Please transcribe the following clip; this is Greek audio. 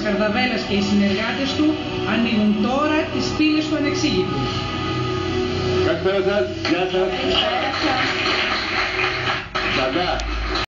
Καρδαβέλλας και οι συνεργάτες του ανοίγουν τώρα τις πύλες του ανεξήγητου. Καλησπέρα σας. Γεια σας.